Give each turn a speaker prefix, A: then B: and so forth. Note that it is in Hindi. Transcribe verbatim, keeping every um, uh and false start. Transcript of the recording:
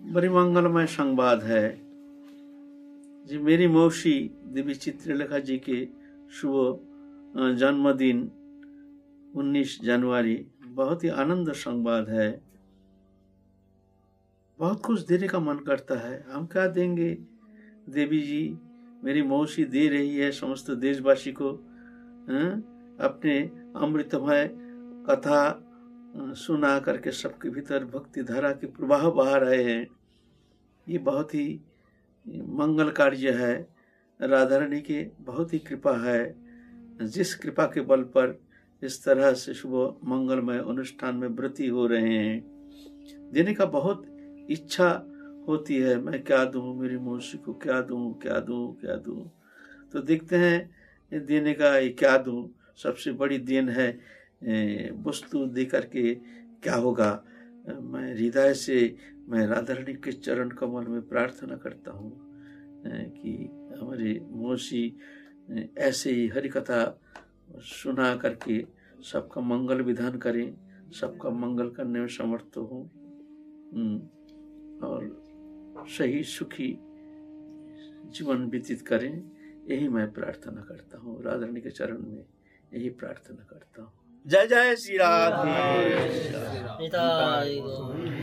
A: बड़ी मंगलमय संवाद है जी। मेरी मौसी देवी चित्रलेखा जी के शुभ जन्मदिन उन्नीस जनवरी, बहुत ही आनंद संवाद है। बहुत कुछ देने का मन करता है, हम क्या देंगे देवी जी। मेरी मौसी दे रही है समस्त देशवासी को अपने अमृतमय कथा सुना करके सबके भीतर भक्ति धारा के प्रवाह बहा रहे हैं। ये बहुत ही मंगल कार्य है। राधा रानी की बहुत ही कृपा है, जिस कृपा के बल पर इस तरह से शुभ मंगलमय अनुष्ठान में व्रती हो रहे हैं। देने का बहुत इच्छा होती है, मैं क्या दूं, मेरी मौसी को क्या दूं, क्या दूं, क्या दूं। तो देखते हैं देने का ये क्या दूं। सबसे बड़ी देन है वस्तु दे करके क्या होगा। मैं हृदय से मैं राधा रानी के चरण कमल में प्रार्थना करता हूँ कि हमारी मौसी ऐसे ही हरि कथा सुना करके सबका मंगल विधान करें, सबका मंगल करने में समर्थ हूँ और सही सुखी जीवन व्यतीत करें। यही मैं प्रार्थना करता हूँ, राधा रानी के चरण में यही प्रार्थना करता हूँ। जय जय श्री राधे।